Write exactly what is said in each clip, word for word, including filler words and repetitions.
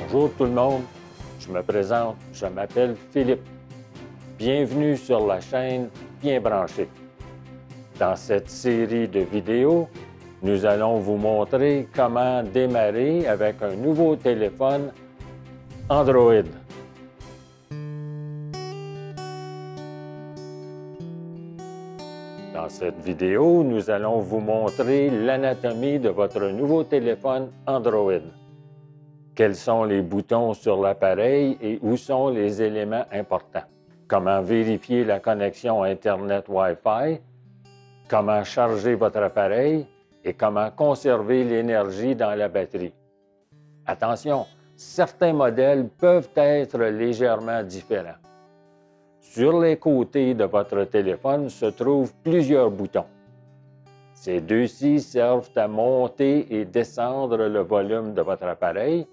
Bonjour tout le monde, je me présente, je m'appelle Philippe. Bienvenue sur la chaîne Bien branché. Dans cette série de vidéos, nous allons vous montrer comment démarrer avec un nouveau téléphone Android. Dans cette vidéo, nous allons vous montrer l'anatomie de votre nouveau téléphone Android. Quels sont les boutons sur l'appareil et où sont les éléments importants. Comment vérifier la connexion Internet Wi-Fi, comment charger votre appareil et comment conserver l'énergie dans la batterie. Attention, certains modèles peuvent être légèrement différents. Sur les côtés de votre téléphone se trouvent plusieurs boutons. Ces deux-ci servent à monter et descendre le volume de votre appareil.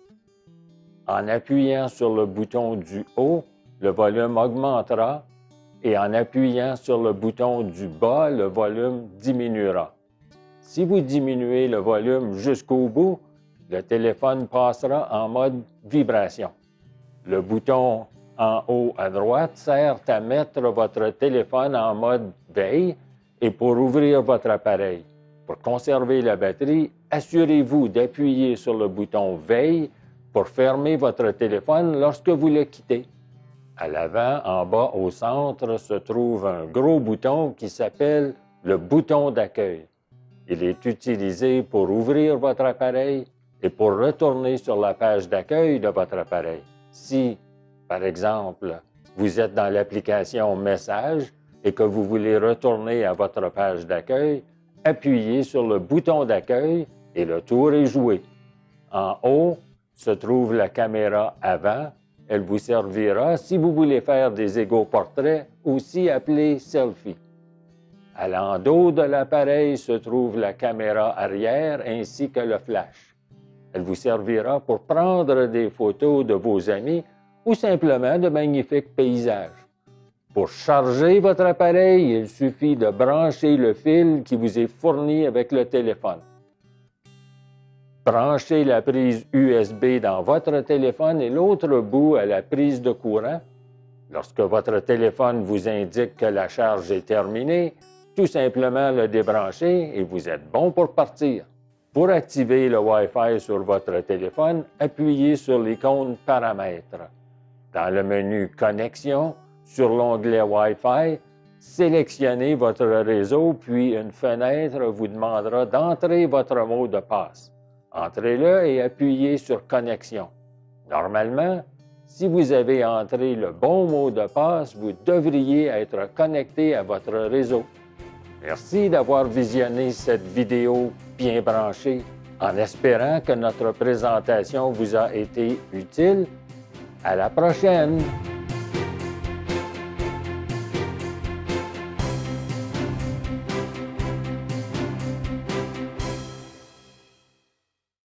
En appuyant sur le bouton du haut, le volume augmentera et en appuyant sur le bouton du bas, le volume diminuera. Si vous diminuez le volume jusqu'au bout, le téléphone passera en mode vibration. Le bouton en haut à droite sert à mettre votre téléphone en mode veille et pour ouvrir votre appareil. Pour conserver la batterie, assurez-vous d'appuyer sur le bouton veille pour fermer votre téléphone lorsque vous le quittez. À l'avant, en bas au centre, se trouve un gros bouton qui s'appelle le bouton d'accueil. Il est utilisé pour ouvrir votre appareil et pour retourner sur la page d'accueil de votre appareil. Si, par exemple, vous êtes dans l'application Messages et que vous voulez retourner à votre page d'accueil, appuyez sur le bouton d'accueil et le tour est joué. En haut se trouve la caméra avant. Elle vous servira si vous voulez faire des égo-portraits, aussi appelés selfies. À l'endos de l'appareil se trouve la caméra arrière ainsi que le flash. Elle vous servira pour prendre des photos de vos amis ou simplement de magnifiques paysages. Pour charger votre appareil, il suffit de brancher le fil qui vous est fourni avec le téléphone. Branchez la prise U S B dans votre téléphone et l'autre bout à la prise de courant. Lorsque votre téléphone vous indique que la charge est terminée, tout simplement le débranchez et vous êtes bon pour partir. Pour activer le Wi-Fi sur votre téléphone, appuyez sur l'icône Paramètres. Dans le menu Connexion, sur l'onglet Wi-Fi, sélectionnez votre réseau, puis une fenêtre vous demandera d'entrer votre mot de passe. Entrez-le et appuyez sur Connexion. Normalement, si vous avez entré le bon mot de passe, vous devriez être connecté à votre réseau. Merci d'avoir visionné cette vidéo bien branchée, en espérant que notre présentation vous a été utile. À la prochaine!